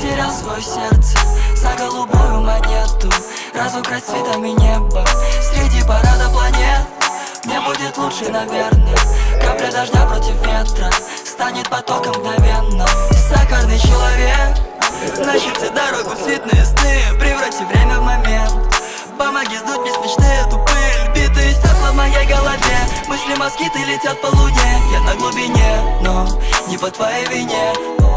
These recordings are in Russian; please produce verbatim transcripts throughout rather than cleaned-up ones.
потерял свое сердце за голубую монету. Разукрась цветами небо среди парада планет. Мне будет лучше, наверное. Капля дождя против ветра станет потоком мгновенно. Сахарный человек, начните дорогу в светлые сны, преврати время в момент. Помоги сдуть мне с мечты эту пыль, битые стекла в моей голове. Мысли москиты летят по луне, я на глубине, но не по твоей вине.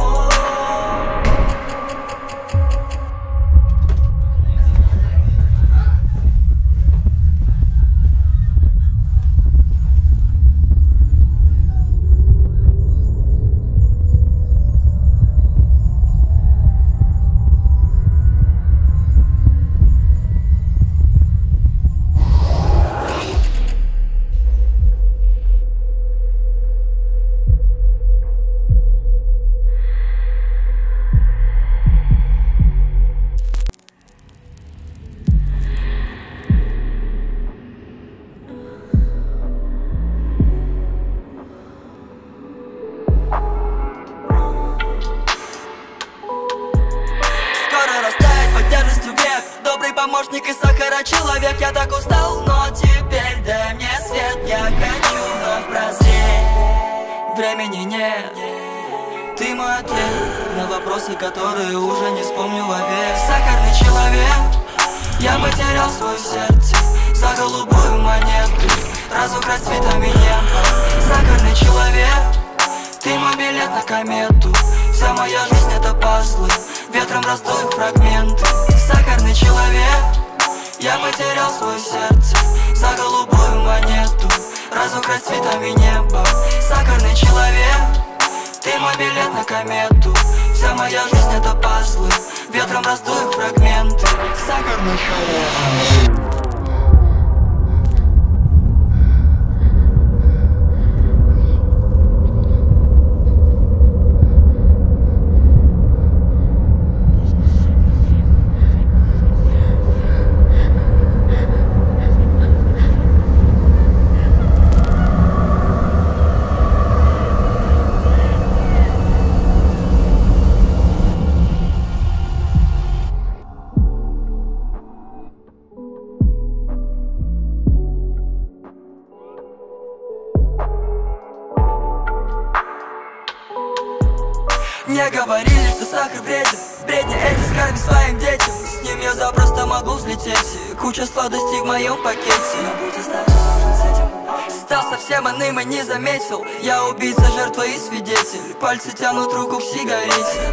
Помощник и сахара человек, я так устал, но теперь дай мне свет. Я хочу вновь прозреть, времени нет. Ты мой ответ на вопросы, которые уже не вспомню вовек. Сахарный человек, я потерял свое сердце за голубую монету. Разукрась цветами неба. Сахарный человек, ты мой билет на комету. Вся моя жизнь это пазлы, ветром раздуют фрагменты. Сахарный человек, я потерял свое сердце за голубую монету. Разукрась цветами неба. Сахарный человек, ты мой билет на комету. Вся моя жизнь это пазлы, ветром раздуют фрагменты. Сахарный человек. Мне говорили, что сахар вреден, бредни эти скарби своим детям. С ним я запросто могу взлететь, куча сладостей в моем пакете. Но будь осторожен с этим. Стал совсем иным и не заметил. Я убийца, жертва и свидетель. Пальцы тянут руку к сигарете.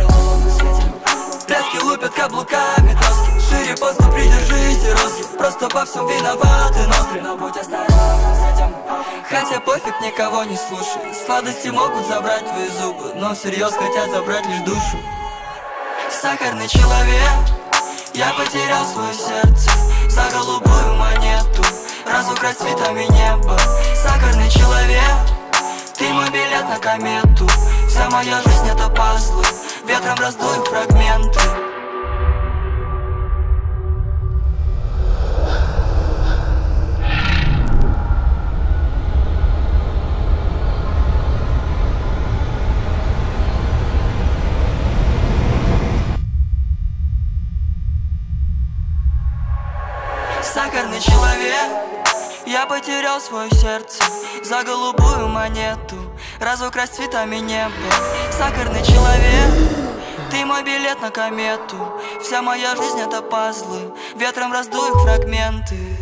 Пляски лупят каблуками доски. Шире поступ, придержите розги. Просто во всем виноваты ноздри. Но будь осторожен с этим. Хотя пофиг, никого не слушай. Сладости могут забрать твои зубы, но всерьез хотят забрать лишь душу. Сахарный человек, я потерял свое сердце за голубую монету. Разукрась цветами неба. Сахарный человек, ты мой билет на комету. Вся моя жизнь это пазлы, ветром раздуют фрагменты. Сахарный человек, я потерял свое сердце за голубую монету. Разукрась цветами неба. Сахарный человек, ты мой билет на комету. Вся моя жизнь это пазлы, ветром раздуют фрагменты.